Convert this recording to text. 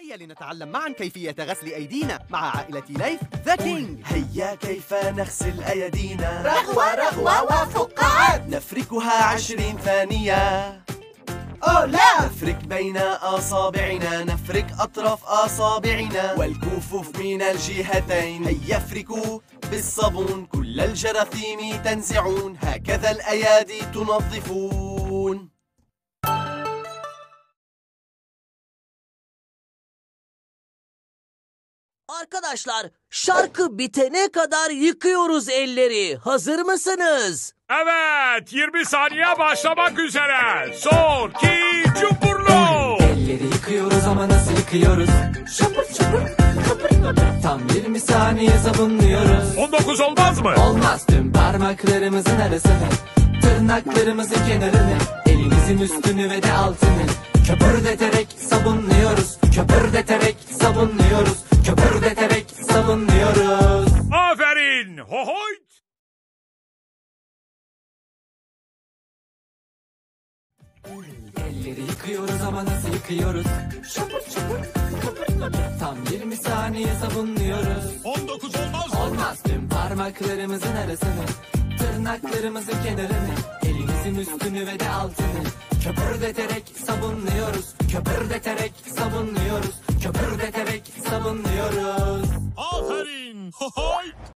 هيا لنتعلم معا كيفية غسل أيدينا مع عائلة ليث ذا كينج. هيا كيف نغسل أيدينا رغوة رغوة وفقاعات، نفركها 20 ثانية. أوه لا! نفرك بين أصابعنا، نفرك أطراف أصابعنا والكفوف من الجهتين. هيا افركوا بالصابون كل الجراثيم تنزعون، هكذا الأيادي تنظفون. Arkadaşlar, şarkı bitene kadar yıkıyoruz elleri. Hazır mısınız? Evet, 20 saniye başlamak üzere. Son, 2, cumburlu. Elleri yıkıyoruz ama nasıl yıkıyoruz? Şapır şapır, kıpır kıpır. Tam 20 saniye sabunluyoruz. 19 olmaz mı? Olmaz, tüm parmaklarımızın arasını, tırnaklarımızın kenarını, elimizin üstünü ve de altını köpürdeterek sabunluyoruz. Köpürdeterek sabunluyoruz. Köpürdeterek sabunluyoruz. Aferin. Hohoyt. Elleri yıkıyoruz ama nasıl yıkıyoruz? Şapır şapır, kıpır kıpır. Tam 20 saniye sabunluyoruz. 19 olmaz mı? Olmaz, tüm parmaklarımızın arasını, tırnaklarımızın kenarını, elimizin üstünü ve de altını köpürdeterek sabunluyoruz. Köpürdeterek sabunluyoruz. Köpürdeterek sabunluyoruz. Aferin. Hohoyt.